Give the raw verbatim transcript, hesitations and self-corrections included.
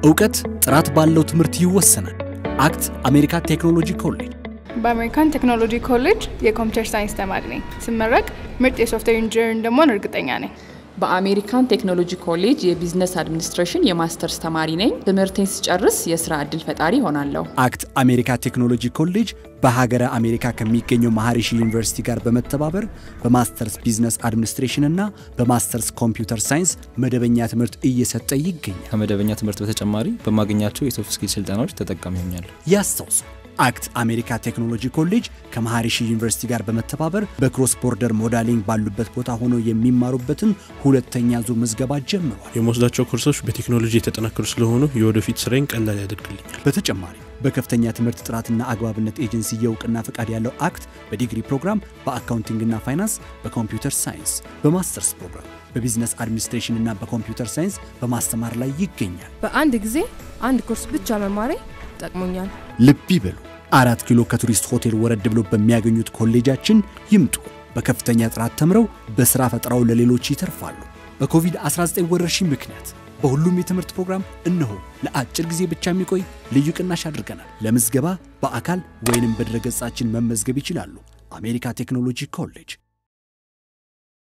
እውቀት ጥራት ባለው ትምህርት ይወሰናል። አክት አሜሪካ ቴክኖሎጂ ኮሌጅ በአሜሪካን ቴክኖሎጂ ኮሌጅ የኮምፒውተር ሳይንስ ተማሪ ነኝ። ስመረቅ ምርጥ የሶፍትዌር ኢንጂነር እንደምሆን እርግጠኛ ነኝ። በአሜሪካን ቴክኖሎጂ ኮሌጅ የቢዝነስ አድሚኒስትሬሽን የማስተርስ ተማሪ ነኝ። ትምህርቴን ስጨርስ የሥራ ዕድል ፈጣሪ ሆናለሁ። አክት አሜሪካ ቴክኖሎጂ ኮሌጅ በሀገረ አሜሪካ ከሚገኘው ማሃሪሺ ዩኒቨርሲቲ ጋር በመተባበር በማስተርስ ቢዝነስ አድሚኒስትሬሽን እና በማስተርስ ኮምፒውተር ሳይንስ መደበኛ ትምህርት እየሰጠ ይገኛል። ከመደበኛ ትምህርት በተጨማሪ በማግኛቸው የሶፍት ስኪል ስልጠናዎች ተጠቃሚ ሆኛለሁ። ያስተውሱ አክት አሜሪካ ቴክኖሎጂ ኮሌጅ ከማሃሪሺ ዩኒቨርሲቲ ጋር በመተባበር በክሮስ ቦርደር ሞዴሊንግ ባሉበት ቦታ ሆኖ የሚማሩበትን ሁለተኛ ዙር ምዝገባ ጀምሯል። የሞስዳቸው ኮርሶች በቴክኖሎጂ የተጠናከሩ ስለሆኑ የወደፊት ስራዬን ቀላል ያደርግልኛል። በተጨማሪ በከፍተኛ ትምህርት ጥራትና አግባብነት ኤጀንሲ የእውቅና ፈቃድ ያለው አክት በዲግሪ ፕሮግራም በአካውንቲንግና ፋይናንስ፣ በኮምፒውተር ሳይንስ፣ በማስተርስ ፕሮግራም በቢዝነስ አድሚኒስትሬሽን እና በኮምፒውተር ሳይንስ በማስተማር ላይ ይገኛል። በአንድ ጊዜ አንድ ኮርስ ብቻ መማሬ ጠቅሞኛል። ልብ ይበሉ። አራት ኪሎ ከቱሪስት ሆቴል ወረድ ብሎ በሚያገኙት ኮሌጃችን ይምጡ። በከፍተኛ ጥራት ተምረው በስራ ፈጥረው ለሌሎች ይተርፋሉ። በኮቪድ አስራ ዘጠኝ ወረርሽኝ ምክንያት በሁሉም የትምህርት ፕሮግራም እነሆ ለአጭር ጊዜ ብቻ የሚቆይ ልዩ ቅናሽ አድርገናል። ለምዝገባ በአካል ወይንም በድረገጻችን መመዝገብ ይችላሉ። አሜሪካ ቴክኖሎጂ ኮሌጅ